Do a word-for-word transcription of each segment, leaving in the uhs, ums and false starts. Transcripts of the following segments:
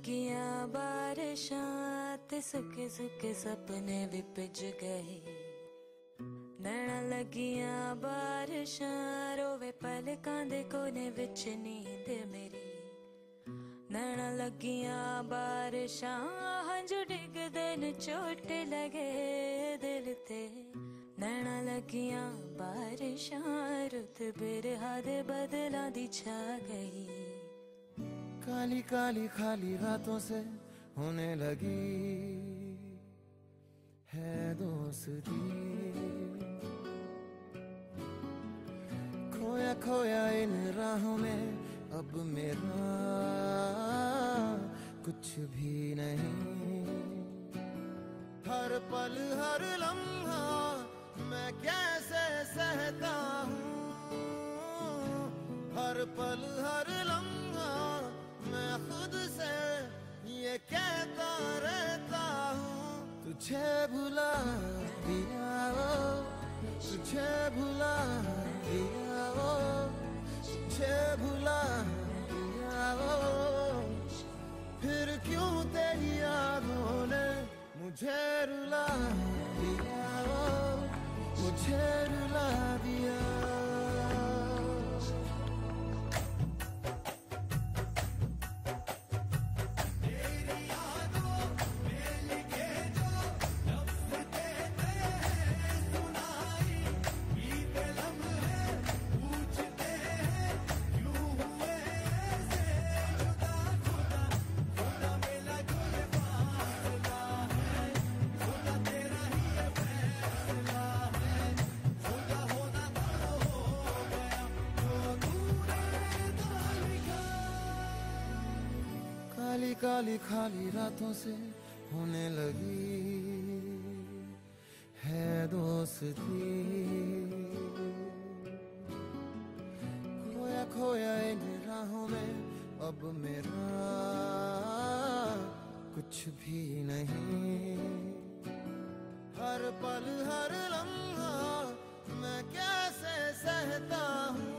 लगियां बारिशां ते सुके सुके सपने भी भिज गए। नैना लगियां बारिशां रोवे पलकां दे कोने विच नींद मेरी। नैना लगियां बारिशां हंझू डिगदे न चोट लगे दिल ते। नैना लगियां बारिशां रुत बिरहा दे बदलां दी छा गई। काली काली खाली रातों से होने लगी है दोस्ती। खोया खोया इन राहों में अब मेरा कुछ भी नहीं। हर पल हर लम्हा मैं कैसे सहता हूँ। हर पल हर लम्हा मैं खुद से ये कहता रहता हूँ। तुझे भुला दिया वो, तुझे भुला दिया वो, तुझे भुला दिया वो। फिर क्यों तेरी यादों ने मुझे रुला दिया वो, मुझे रुला दिया। काली काली खाली रातों से होने लगी है दोस्ती। खोया खोया इन राहों में अब मेरा कुछ भी नहीं। हर पल हर लम्हा मैं कैसे सहता हूँ।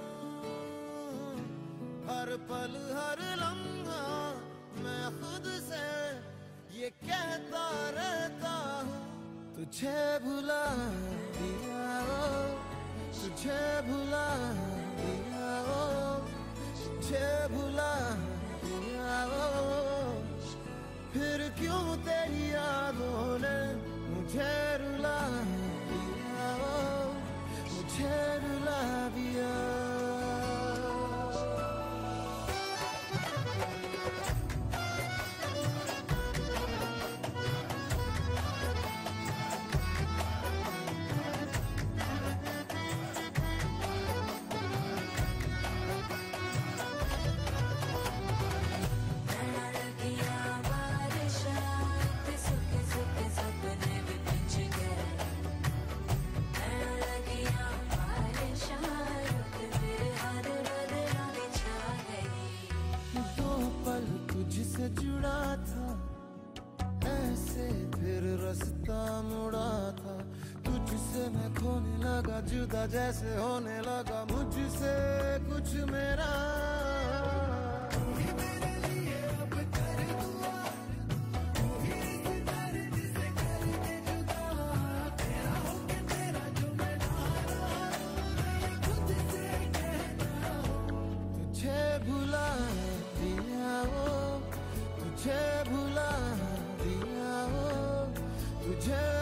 हर पल हर लम्हा मैं खुद से ये कहता रहता हूँ। तुझे भुला दिया वो, तुझे भुला दिया वो, तुझे भुला दिया वो। फिर क्यों तेरी यादों ने मुझे रुला दिया वो, मुझे रुला दिया। तुझसे जुड़ा था ऐसे फिर रास्ता मुड़ा था। तुझसे मैं खोने लगा जुदा जैसे होने लगा मुझसे कुछ मेरा। तुझे भुला दिया वो, तुझे भुला दिया वो, तुझे